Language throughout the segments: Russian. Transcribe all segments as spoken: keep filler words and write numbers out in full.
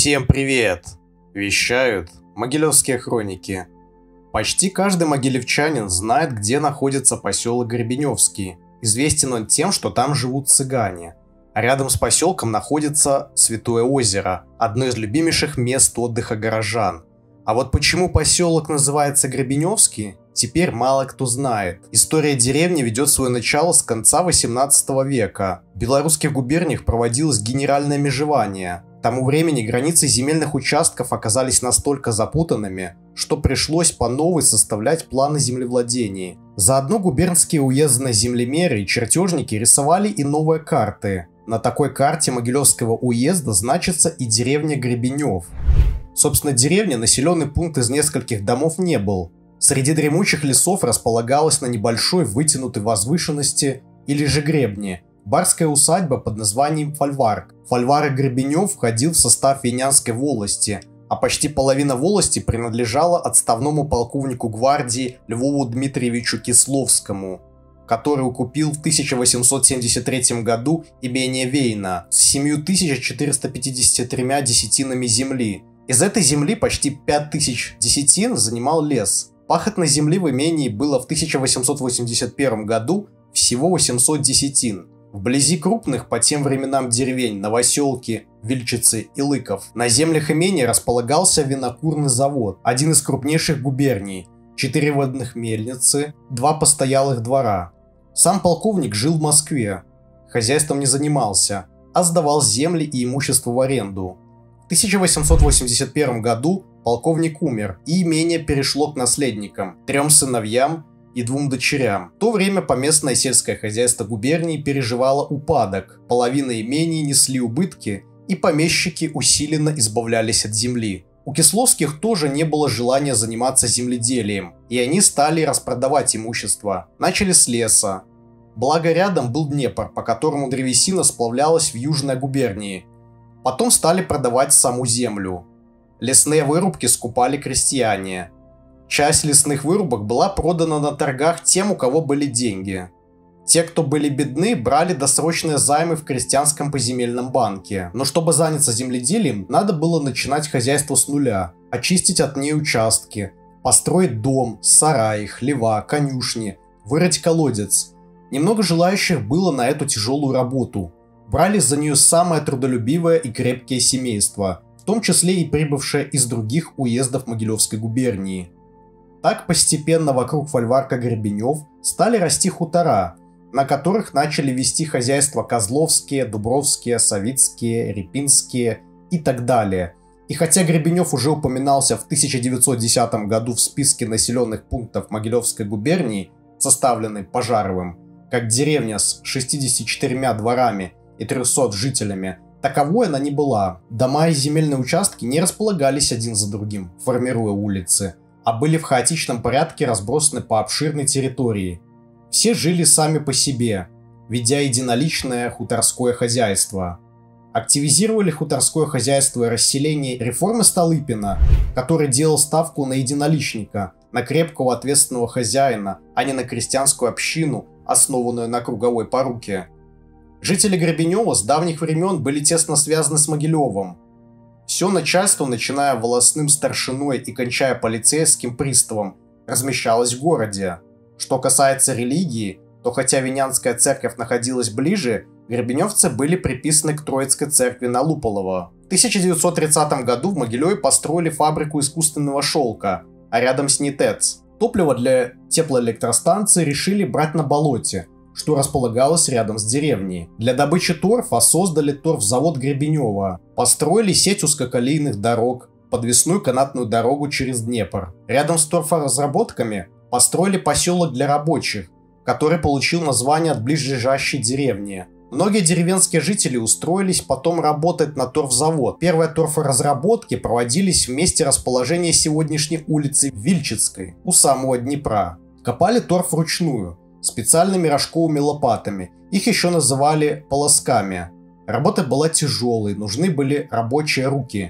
Всем привет! Вещают Могилевские хроники. Почти каждый могилевчанин знает, где находится поселок Гребеневский. Известен он тем, что там живут цыгане. А рядом с поселком находится Святое озеро, одно из любимейших мест отдыха горожан. А вот почему поселок называется Гребеневский, теперь мало кто знает. История деревни ведет свое начало с конца восемнадцатого века. В белорусских губерниях проводилось генеральное межевание. К тому времени границы земельных участков оказались настолько запутанными, что пришлось по новой составлять планы землевладений. Заодно губернские уездные землемеры и чертежники рисовали и новые карты. На такой карте Могилевского уезда значится и деревня Гребенев. Собственно, деревня населенный пункт из нескольких домов не был. Среди дремучих лесов располагалась на небольшой вытянутой возвышенности или же гребне барская усадьба под названием Фольварк. Фольварок Гребенев входил в состав Винянской волости, а почти половина волости принадлежала отставному полковнику гвардии Львову Дмитриевичу Кисловскому, который укупил в тысяча восемьсот семьдесят третьем году имение Вейна с семь тысяч четырьмя пятьюдесятью тремя десятинами земли. Из этой земли почти пять тысяч десятин занимал лес. Пахотной земли в имении было в тысяча восемьсот восемьдесят первом году всего восемьсот десятин. Вблизи крупных по тем временам деревень Новоселки, Вильчицы и Лыков на землях имения располагался винокурный завод, один из крупнейших губерний, четыре водных мельницы, два постоялых двора. Сам полковник жил в Москве, хозяйством не занимался, а сдавал земли и имущество в аренду. В тысяча восемьсот восемьдесят первом году полковник умер, и имение перешло к наследникам, трем сыновьям и двум дочерям. В то время поместное сельское хозяйство губернии переживало упадок, половина имений несли убытки, и помещики усиленно избавлялись от земли. У Кисловских тоже не было желания заниматься земледелием, и они стали распродавать имущество. Начали с леса. Благо рядом был Днепр, по которому древесина сплавлялась в Южной губернии. Потом стали продавать саму землю. Лесные вырубки скупали крестьяне. Часть лесных вырубок была продана на торгах тем, у кого были деньги. Те, кто были бедны, брали досрочные займы в крестьянском поземельном банке. Но чтобы заняться земледелием, надо было начинать хозяйство с нуля, очистить от ней участки, построить дом, сараи, хлева, конюшни, вырыть колодец. Немного желающих было на эту тяжелую работу. Брались за нее самое трудолюбивое и крепкие семейства, в том числе и прибывшие из других уездов Могилевской губернии. Так постепенно вокруг фольварка Гребенев стали расти хутора, на которых начали вести хозяйства Козловские, Дубровские, Савицкие, Репинские и так далее. И хотя Гребенев уже упоминался в тысяча девятьсот десятом году в списке населенных пунктов Могилевской губернии, составленной Пожаровым, как деревня с шестьюдесятью четырьмя дворами и трёхсот жителями, таковой она не была. Дома и земельные участки не располагались один за другим, формируя улицы, а были в хаотичном порядке разбросаны по обширной территории. Все жили сами по себе, ведя единоличное хуторское хозяйство. Активизировали хуторское хозяйство и расселение реформы Столыпина, который делал ставку на единоличника, на крепкого ответственного хозяина, а не на крестьянскую общину, основанную на круговой поруке. Жители Гребенева с давних времен были тесно связаны с Могилевым. Все начальство, начиная волостным старшиной и кончая полицейским приставом, размещалось в городе. Что касается религии, то хотя Винянская церковь находилась ближе, гребеневцы были приписаны к Троицкой церкви на Луполово. В тысяча девятьсот тридцатом году в Могилеве построили фабрику искусственного шелка, а рядом с ней ТЭЦ. Топливо для теплоэлектростанции решили брать на болоте, что располагалось рядом с деревней. Для добычи торфа создали торфзавод Гребенева, построили сеть узкоколейных дорог, подвесную канатную дорогу через Днепр. Рядом с торфоразработками построили поселок для рабочих, который получил название от близлежащей деревни. Многие деревенские жители устроились потом работать на торфзавод. Первые торфоразработки проводились в месте расположения сегодняшней улицы Вильчицкой, у самого Днепра. Копали торф вручную, специальными рожковыми лопатами. Их еще называли полосками. Работа была тяжелой, нужны были рабочие руки.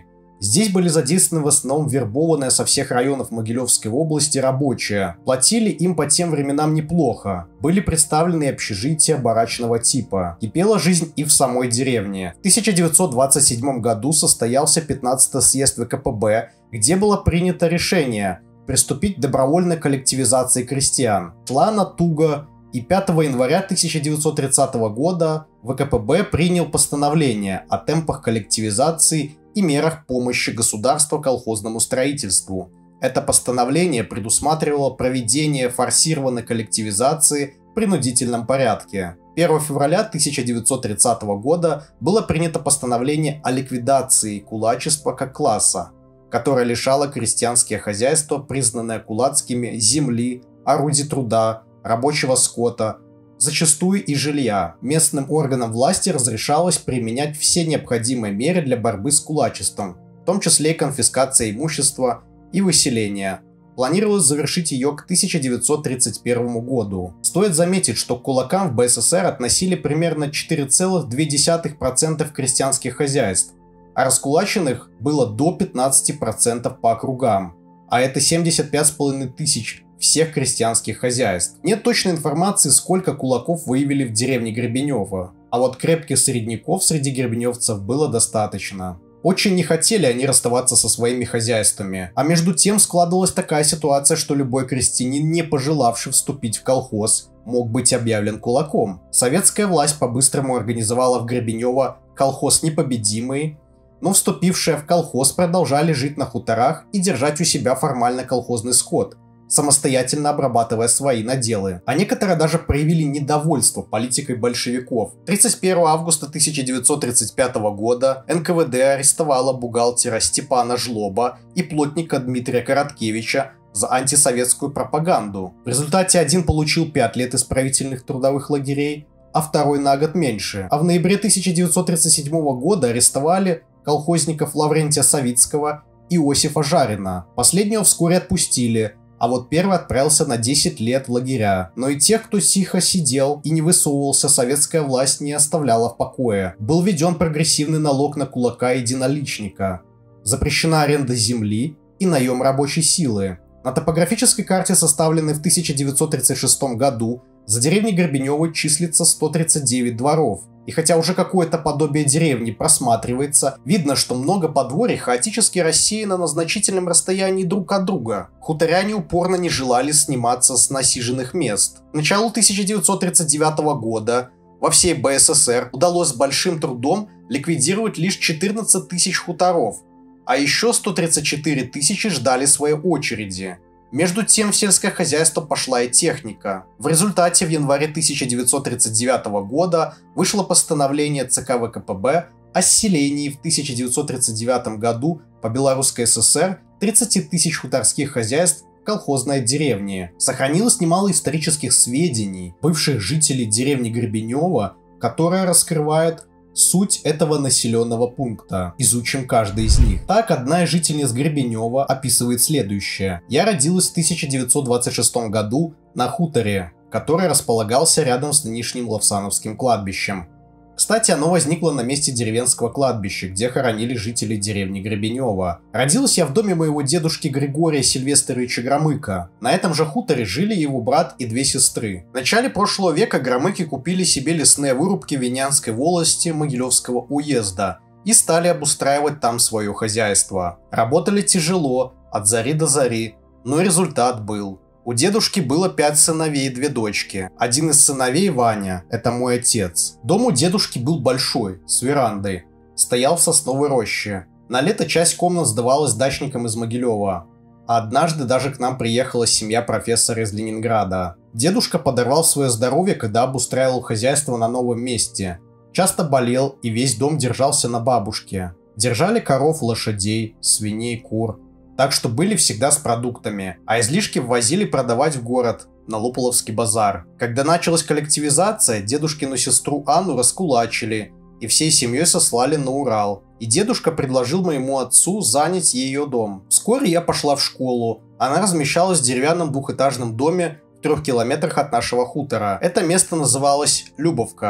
Здесь были задействованы в основном вербованные со всех районов Могилевской области рабочие. Платили им по тем временам неплохо. Были представлены общежития барачного типа. Кипела жизнь и в самой деревне. В тысяча девятьсот двадцать седьмом году состоялся пятнадцатый съезд вэ ка пэ бэ, где было принято решение приступить к добровольной коллективизации крестьян. Шла она туго, и пятого января тысяча девятьсот тридцатого года вэ ка пэ бэ принял постановление о темпах коллективизации и мерах помощи государства колхозному строительству. Это постановление предусматривало проведение форсированной коллективизации в принудительном порядке. первого февраля тысяча девятьсот тридцатого года было принято постановление о ликвидации кулачества как класса, которое лишало крестьянские хозяйства, признанные кулацкими, земли, орудий труда, рабочего скота, зачастую и жилья. Местным органам власти разрешалось применять все необходимые меры для борьбы с кулачеством, в том числе и конфискация имущества и выселение. Планировалось завершить ее к тысяча девятьсот тридцать первому году. Стоит заметить, что к кулакам в бэ эс эс эр относили примерно четыре целых две десятых процента крестьянских хозяйств, а раскулаченных было до пятнадцати процентов по округам, а это семьдесят пять с половиной тысяч всех крестьянских хозяйств. Нет точной информации, сколько кулаков выявили в деревне Гребенево, а вот крепких середняков среди гребеневцев было достаточно. Очень не хотели они расставаться со своими хозяйствами, а между тем складывалась такая ситуация, что любой крестьянин, не пожелавший вступить в колхоз, мог быть объявлен кулаком. Советская власть по-быстрому организовала в Гребенево колхоз «Непобедимый», но вступившие в колхоз продолжали жить на хуторах и держать у себя формально колхозный скот, самостоятельно обрабатывая свои наделы. А некоторые даже проявили недовольство политикой большевиков. тридцать первого августа тысяча девятьсот тридцать пятого года эн ка вэ дэ арестовала бухгалтера Степана Жлоба и плотника Дмитрия Короткевича за антисоветскую пропаганду. В результате один получил пять лет исправительных трудовых лагерей, а второй на год меньше. А в ноябре тысяча девятьсот тридцать седьмого года арестовали колхозников Лаврентия Савицкого и Иосифа Жарина. Последнего вскоре отпустили, а вот первый отправился на десять лет в лагеря. Но и тех, кто тихо сидел и не высовывался, советская власть не оставляла в покое. Был введен прогрессивный налог на кулака и единоличника. Запрещена аренда земли и наем рабочей силы. На топографической карте, составленной в тысяча девятьсот тридцать шестом году, за деревней Гребенево числится сто тридцать девять дворов. И хотя уже какое-то подобие деревни просматривается, видно, что много подворий хаотически рассеяно на значительном расстоянии друг от друга. Хуторяне упорно не желали сниматься с насиженных мест. К началу тысяча девятьсот тридцать девятого года во всей бэ эс эс эр удалось с большим трудом ликвидировать лишь четырнадцать тысяч хуторов, а еще сто тридцать четыре тысячи ждали своей очереди. Между тем в сельское хозяйство пошла и техника. В результате в январе тысяча девятьсот тридцать девятого года вышло постановление цэ ка вэ ка пэ бэ о сселении в тысяча девятьсот тридцать девятом году по Белорусской эс эс эр тридцати тысяч хуторских хозяйств в колхозной деревне. Сохранилось немало исторических сведений бывших жителей деревни Гребенево, которые раскрывают суть этого населенного пункта. Изучим каждый из них. Так, одна из жительниц Гребенева описывает следующее. «Я родилась в тысяча девятьсот двадцать шестом году на хуторе, который располагался рядом с нынешним Лавсановским кладбищем. Кстати, оно возникло на месте деревенского кладбища, где хоронили жителей деревни Гребенева. Родилась я в доме моего дедушки Григория Сильвестровича Громыка. На этом же хуторе жили его брат и две сестры. В начале прошлого века Громыки купили себе лесные вырубки в Винянской волости Могилевского уезда и стали обустраивать там свое хозяйство. Работали тяжело, от зари до зари, но результат был. У дедушки было пять сыновей и две дочки. Один из сыновей, Ваня, это мой отец. Дом у дедушки был большой, с верандой. Стоял в сосновой роще. На лето часть комнат сдавалась дачникам из Могилева. А однажды даже к нам приехала семья профессора из Ленинграда. Дедушка подорвал свое здоровье, когда обустраивал хозяйство на новом месте. Часто болел, и весь дом держался на бабушке. Держали коров, лошадей, свиней, кур. Так что были всегда с продуктами, а излишки ввозили продавать в город, на Луполовский базар. Когда началась коллективизация, дедушкину сестру Анну раскулачили и всей семьей сослали на Урал. И дедушка предложил моему отцу занять ее дом. Вскоре я пошла в школу. Она размещалась в деревянном двухэтажном доме в трех километрах от нашего хутора. Это место называлось Любовка.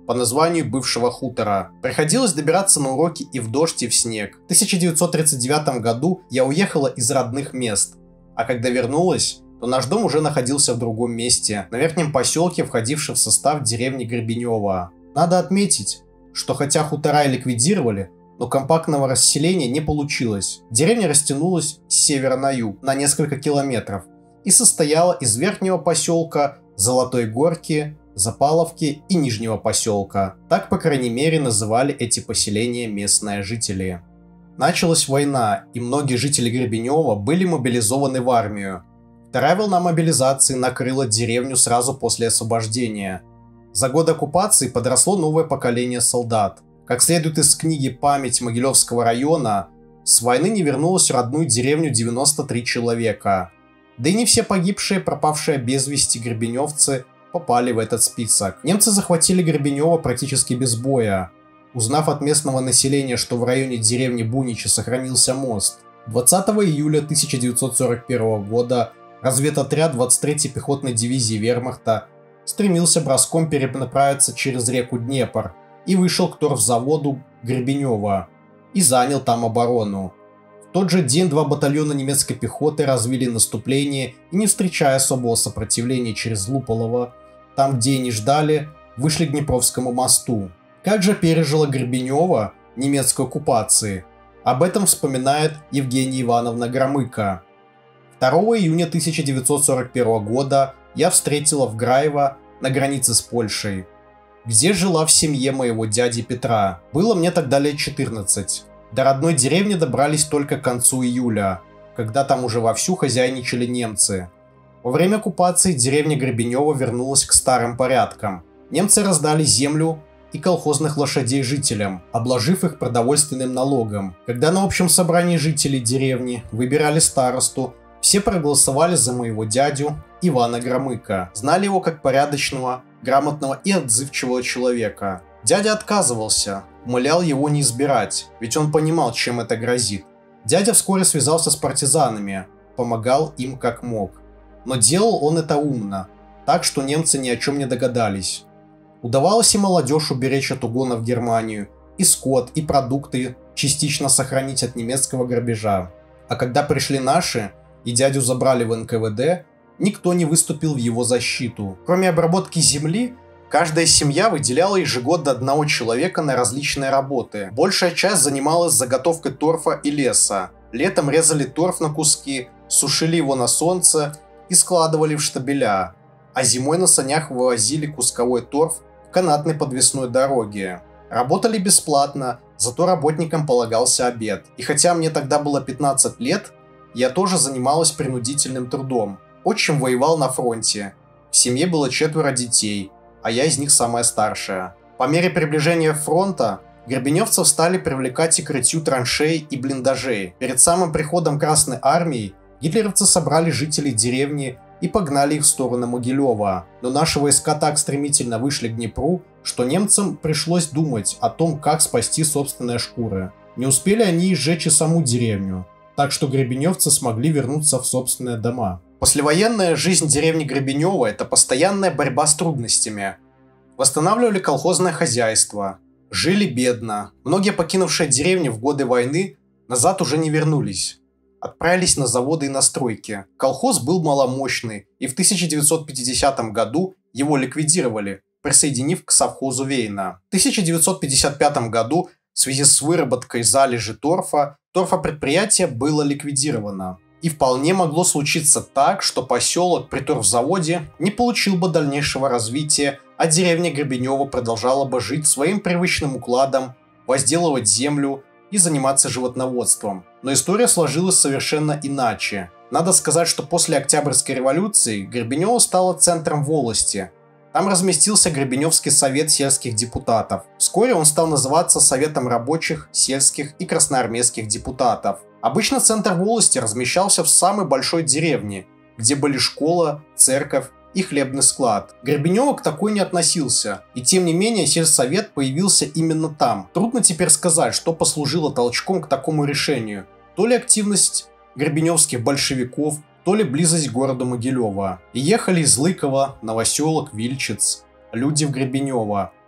по названию бывшего хутора. Приходилось добираться на уроки и в дождь, и в снег. В тысяча девятьсот тридцать девятом году я уехала из родных мест, а когда вернулась, то наш дом уже находился в другом месте, на верхнем поселке, входившем в состав деревни Гребенево. Надо отметить, что хотя хутора и ликвидировали, но компактного расселения не получилось. Деревня растянулась с севера на юг на несколько километров и состояла из верхнего поселка, Золотой Горки, Запаловки и Нижнего поселка. Так, по крайней мере, называли эти поселения местные жители. Началась война, и многие жители Гребенева были мобилизованы в армию. Вторая волна мобилизации накрыла деревню сразу после освобождения. За год оккупации подросло новое поколение солдат. Как следует из книги «Память Могилевского района», с войны не вернулось в родную деревню девяносто три человека. Да и не все погибшие, пропавшие без вести гребеневцы попали в этот список. Немцы захватили Гребенево практически без боя. Узнав от местного населения, что в районе деревни Буничи сохранился мост, двадцатого июля тысяча девятьсот сорок первого года разведотряд двадцать третьей пехотной дивизии Вермахта стремился броском перенаправиться через реку Днепр и вышел к торфзаводу Гребенева и занял там оборону. В тот же день два батальона немецкой пехоты развили наступление и, не встречая особого сопротивления через Луполово, там, где и не ждали, вышли к Днепровскому мосту. Как же пережила Гребенево немецкую оккупацию? Об этом вспоминает Евгения Ивановна Громыко. второго июня тысяча девятьсот сорок первого года я встретила в Граево на границе с Польшей, где жила в семье моего дяди Петра. Было мне тогда лет четырнадцать. До родной деревни добрались только к концу июля, когда там уже вовсю хозяйничали немцы. Во время оккупации деревня Гребенево вернулась к старым порядкам. Немцы раздали землю и колхозных лошадей жителям, обложив их продовольственным налогом. Когда на общем собрании жителей деревни выбирали старосту, все проголосовали за моего дядю Ивана Громыко. Знали его как порядочного, грамотного и отзывчивого человека. Дядя отказывался, умолял его не избирать, ведь он понимал, чем это грозит. Дядя вскоре связался с партизанами, помогал им как мог. Но делал он это умно, так что немцы ни о чем не догадались. Удавалось и молодежь уберечь от угона в Германию, и скот, и продукты частично сохранить от немецкого грабежа. А когда пришли наши, и дядю забрали в эн ка вэ дэ, никто не выступил в его защиту. Кроме обработки земли, каждая семья выделяла ежегодно одного человека на различные работы. Большая часть занималась заготовкой торфа и леса. Летом резали торф на куски, сушили его на солнце и складывали в штабеля. А зимой на санях вывозили кусковой торф в канатной подвесной дороге. Работали бесплатно, зато работникам полагался обед. И хотя мне тогда было пятнадцать лет, я тоже занималась принудительным трудом. Отчим воевал на фронте. В семье было четверо детей, а я из них самая старшая. По мере приближения фронта гребеневцев стали привлекать и к рытью траншей и блиндажей. Перед самым приходом Красной Армии гитлеровцы собрали жителей деревни и погнали их в сторону Могилева. Но наши войска так стремительно вышли к Днепру, что немцам пришлось думать о том, как спасти собственные шкуры. Не успели они и сжечь и саму деревню, так что гребеневцы смогли вернуться в собственные дома. Послевоенная жизнь деревни Гребенево – это постоянная борьба с трудностями. Восстанавливали колхозное хозяйство, жили бедно. Многие, покинувшие деревню в годы войны, назад уже не вернулись. Отправились на заводы и на стройки. Колхоз был маломощный, и в тысяча девятьсот пятидесятом году его ликвидировали, присоединив к совхозу Вейна. В тысяча девятьсот пятьдесят пятом году в связи с выработкой залежи торфа, торфопредприятие было ликвидировано. И вполне могло случиться так, что поселок при торфзаводе не получил бы дальнейшего развития, а деревня Гребенево продолжала бы жить своим привычным укладом, возделывать землю и заниматься животноводством. Но история сложилась совершенно иначе. Надо сказать, что после Октябрьской революции Гребенево стало центром волости. Там разместился Гребеневский совет сельских депутатов. Вскоре он стал называться Советом рабочих, сельских и красноармейских депутатов. Обычно центр волости размещался в самой большой деревне, где были школа, церковь и хлебный склад. Гребенево к такой не относился, и тем не менее сельсовет появился именно там. Трудно теперь сказать, что послужило толчком к такому решению. То ли активность гребеневских большевиков, то ли близость к городу Могилева. И ехали из Лыкова, Новоселок, Вильчиц люди в Гребенево.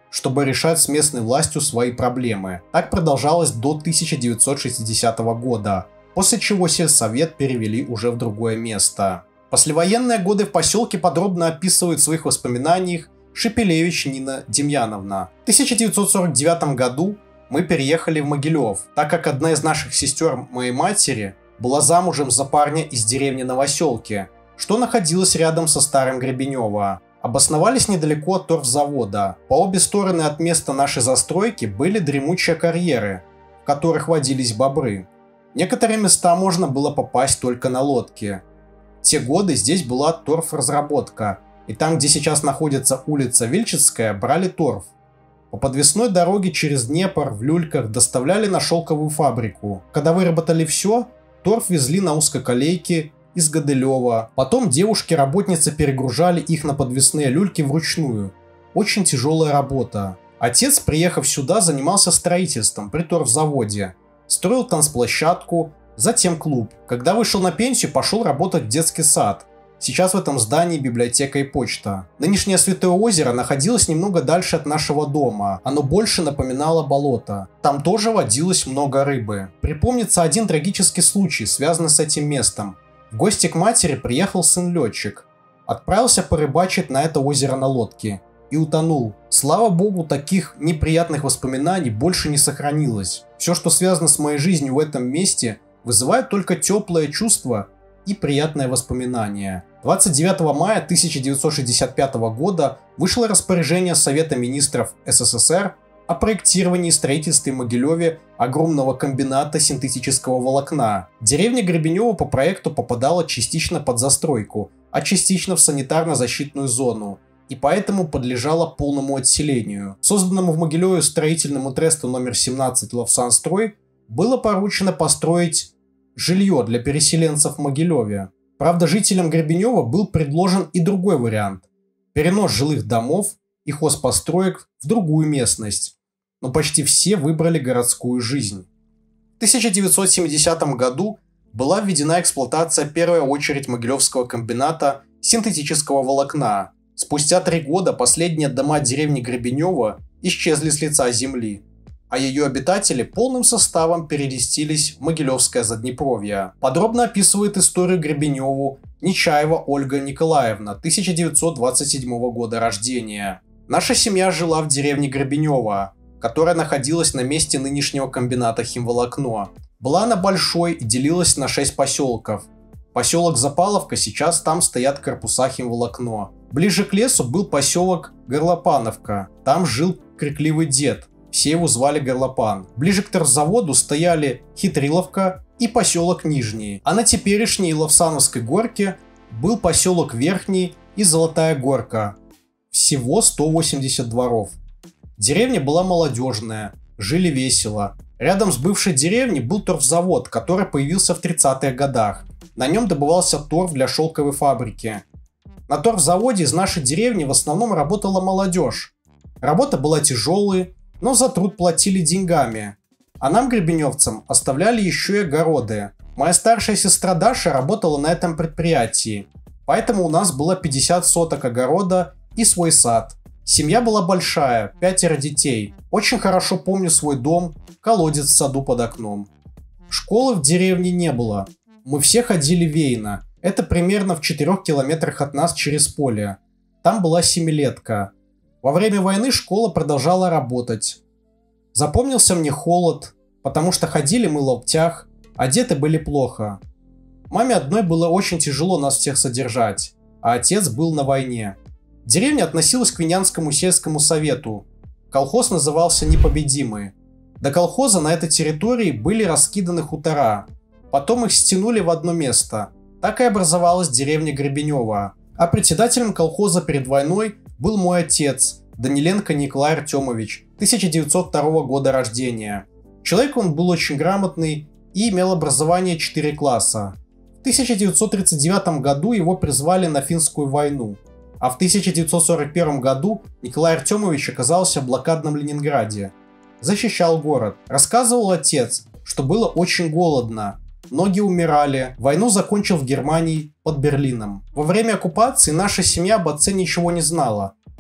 чтобы решать с местной властью свои проблемы. Так продолжалось до тысяча девятьсот шестидесятого года, после чего сельсовет перевели уже в другое место. Послевоенные годы в поселке подробно описывает в своих воспоминаниях Шепелевич Нина Демьяновна. В тысяча девятьсот сорок девятом году мы переехали в Могилев, так как одна из наших сестер моей матери была замужем за парня из деревни Новоселки, что находилось рядом со Старым Гребенево. Обосновались недалеко от торфзавода. По обе стороны от места нашей застройки были дремучие карьеры, в которых водились бобры. В некоторые места можно было попасть только на лодке. В те годы здесь была торфразработка, и там, где сейчас находится улица Вильчицкая, брали торф. По подвесной дороге через Днепр в люльках доставляли на шелковую фабрику. Когда выработали все, торф везли на узкоколейке из Гадылева. Потом девушки-работницы перегружали их на подвесные люльки вручную. Очень тяжелая работа. Отец, приехав сюда, занимался строительством при торфзаводе. Строил танцплощадку, затем клуб. Когда вышел на пенсию, пошел работать в детский сад. Сейчас в этом здании библиотека и почта. Нынешнее Святое озеро находилось немного дальше от нашего дома. Оно больше напоминало болото. Там тоже водилось много рыбы. Припомнится один трагический случай, связанный с этим местом. В гости к матери приехал сын-летчик. Отправился порыбачить на это озеро на лодке. И утонул. Слава богу, таких неприятных воспоминаний больше не сохранилось. Все, что связано с моей жизнью в этом месте, вызывает только теплое чувство и приятное воспоминание. двадцать девятого мая тысяча девятьсот шестьдесят пятого года вышло распоряжение Совета министров СССР о проектировании и строительстве в Могилеве огромного комбината синтетического волокна. Деревня Гребенево по проекту попадала частично под застройку, а частично в санитарно-защитную зону, и поэтому подлежала полному отселению. Созданному в Могилеве строительному тресту номер семнадцать Лавсанстрой было поручено построить жилье для переселенцев в Могилеве. Правда, жителям Гребенева был предложен и другой вариант – перенос жилых домов и хозпостроек в другую местность, но почти все выбрали городскую жизнь. В тысяча девятьсот семидесятом году была введена эксплуатация первая очередь Могилевского комбината синтетического волокна. Спустя три года последние дома деревни Гребенева исчезли с лица земли, а ее обитатели полным составом переместились в Могилевское Заднепровье. Подробно описывает историю Гребеневу Нечаева Ольга Николаевна, тысяча девятьсот двадцать седьмого года рождения. Наша семья жила в деревне Гребенево, которая находилась на месте нынешнего комбината химволокно. Была она большой и делилась на шесть поселков. Поселок Запаловка, сейчас там стоят корпуса химволокно. Ближе к лесу был поселок Горлопановка, там жил крикливый дед. Все его звали Горлопан. Ближе к торфзаводу стояли Хитриловка и поселок Нижний. А на теперешней Лавсановской горке был поселок Верхний и Золотая Горка. Всего сто восемьдесят дворов. Деревня была молодежная, жили весело. Рядом с бывшей деревней был торфзавод, который появился в тридцатых годах. На нем добывался торф для шелковой фабрики. На торфзаводе из нашей деревни в основном работала молодежь. Работа была тяжелой, но за труд платили деньгами. А нам, гребеневцам, оставляли еще и огороды. Моя старшая сестра Даша работала на этом предприятии, поэтому у нас было пятьдесят соток огорода и свой сад. Семья была большая, пятеро детей. Очень хорошо помню свой дом, колодец в саду под окном. Школы в деревне не было. Мы все ходили вейно. Это примерно в четырёх километрах от нас через поле. Там была семилетка. Во время войны школа продолжала работать. Запомнился мне холод, потому что ходили мы в лаптях, одеты были плохо. Маме одной было очень тяжело нас всех содержать, а отец был на войне. Деревня относилась к Винянскому сельскому совету. Колхоз назывался «Непобедимый». До колхоза на этой территории были раскиданы хутора. Потом их стянули в одно место. Так и образовалась деревня Гребенево. А председателем колхоза перед войной был мой отец, Даниленко Николай Артемович, тысяча девятьсот второго года рождения. Человек он был очень грамотный и имел образование четыре класса. В тысяча девятьсот тридцать девятом году его призвали на финскую войну, а в тысяча девятьсот сорок первом году Николай Артемович оказался в блокадном Ленинграде. Защищал город. Рассказывал отец, что было очень голодно. Многие умирали. Войну закончил в Германии под Берлином. Во время оккупации наша семья об отце ничего не знала.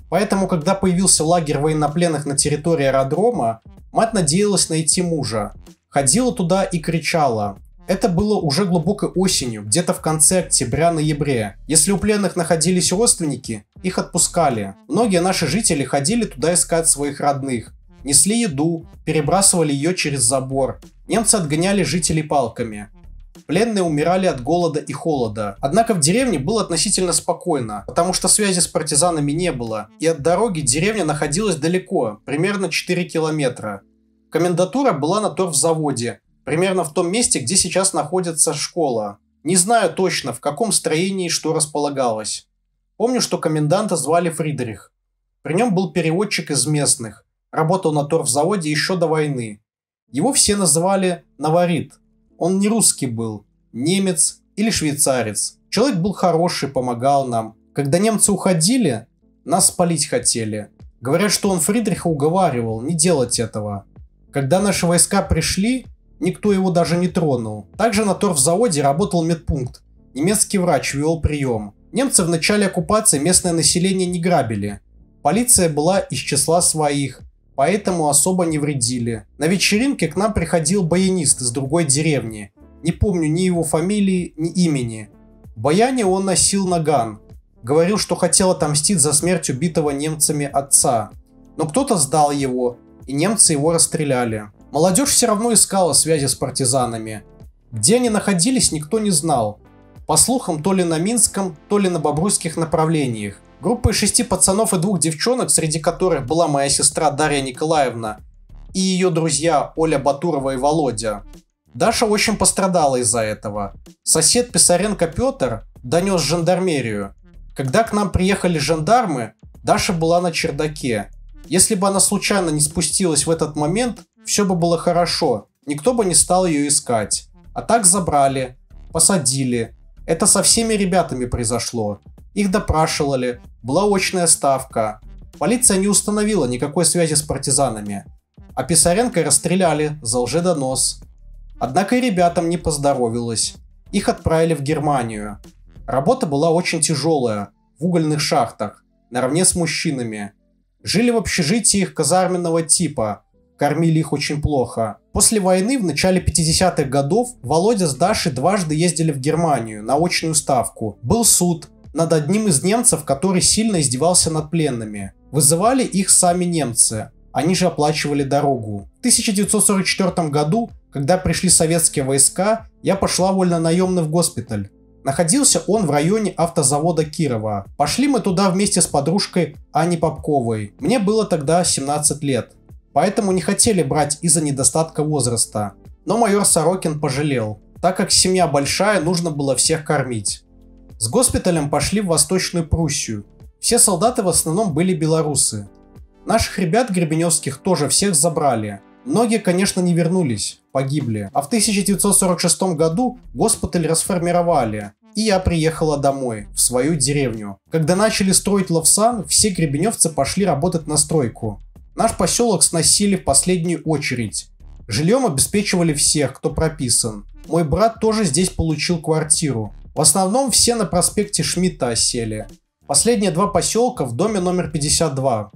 Поэтому, когда появился лагерь военнопленных на территории аэродрома, мать надеялась найти мужа. Ходила туда и кричала. Это было уже глубокой осенью, где-то в конце октября-ноября. Если у пленных находились родственники, их отпускали. Многие наши жители ходили туда искать своих родных. Несли еду, перебрасывали ее через забор. Немцы отгоняли жителей палками. Пленные умирали от голода и холода. Однако в деревне было относительно спокойно, потому что связи с партизанами не было, и от дороги деревня находилась далеко, примерно четыре километра. Комендатура была на торфзаводе, примерно в том месте, где сейчас находится школа. Не знаю точно, в каком строении что располагалось. Помню, что коменданта звали Фридрих. При нем был переводчик из местных, работал на торфзаводе еще до войны. Его все называли Наварит. Он не русский был, немец или швейцарец. Человек был хороший, помогал нам. Когда немцы уходили, нас спалить хотели. Говорят, что он Фридриха уговаривал не делать этого. Когда наши войска пришли, никто его даже не тронул. Также на торфзаводе работал медпункт. Немецкий врач вел прием. Немцы в начале оккупации местное население не грабили. Полиция была из числа своих, поэтому особо не вредили. На вечеринке к нам приходил баянист из другой деревни. Не помню ни его фамилии, ни имени. В баяне он носил наган. Говорил, что хотел отомстить за смерть убитого немцами отца. Но кто-то сдал его, и немцы его расстреляли. Молодежь все равно искала связи с партизанами. Где они находились, никто не знал. По слухам, то ли на Минском, то ли на Бобруйских направлениях. Группа из шести пацанов и двух девчонок, среди которых была моя сестра Дарья Николаевна и ее друзья Оля Батурова и Володя. Даша очень пострадала из-за этого. Сосед Писаренко Петр донес в жандармерию. Когда к нам приехали жандармы, Даша была на чердаке. Если бы она случайно не спустилась в этот момент, все бы было хорошо, никто бы не стал ее искать. А так забрали, посадили. Это со всеми ребятами произошло. Их допрашивали, была очная ставка. Полиция не установила никакой связи с партизанами. А Писаренко расстреляли за лжедонос. Однако и ребятам не поздоровилось. Их отправили в Германию. Работа была очень тяжелая, в угольных шахтах, наравне с мужчинами. Жили в общежитиях казарменного типа, кормили их очень плохо. После войны в начале пятидесятых годов Володя с Дашей дважды ездили в Германию на очную ставку. Был суд над одним из немцев, который сильно издевался над пленными. Вызывали их сами немцы, они же оплачивали дорогу. В тысяча девятьсот сорок четвёртом году, когда пришли советские войска, я пошла вольнонаемный в госпиталь. Находился он в районе автозавода Кирова. Пошли мы туда вместе с подружкой Аней Попковой. Мне было тогда семнадцать лет. Поэтому не хотели брать из-за недостатка возраста. Но майор Сорокин пожалел. Так как семья большая, нужно было всех кормить. С госпиталем пошли в Восточную Пруссию. Все солдаты в основном были белорусы. Наших ребят гребеневских тоже всех забрали. Многие, конечно, не вернулись, погибли. А в тысяча девятьсот сорок шестом году госпиталь расформировали. И я приехала домой, в свою деревню. Когда начали строить Лавсан, все гребеневцы пошли работать на стройку. Наш поселок сносили в последнюю очередь. Жильем обеспечивали всех, кто прописан. Мой брат тоже здесь получил квартиру. В основном все на проспекте Шмидта осели. Последние два поселка в доме номер пятьдесят два.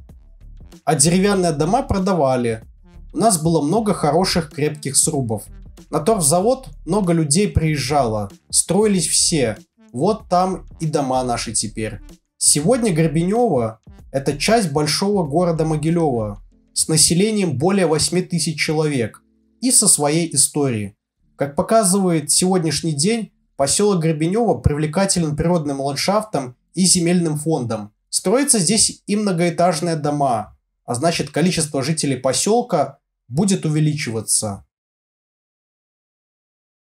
А деревянные дома продавали. У нас было много хороших крепких срубов. На торфзавод много людей приезжало. Строились все. Вот там и дома наши теперь. Сегодня Гребенево – это часть большого города Могилева с населением более восьми тысяч человек и со своей историей. Как показывает сегодняшний день, поселок Гребенево привлекателен природным ландшафтом и земельным фондом. Строятся здесь и многоэтажные дома, а значит количество жителей поселка будет увеличиваться.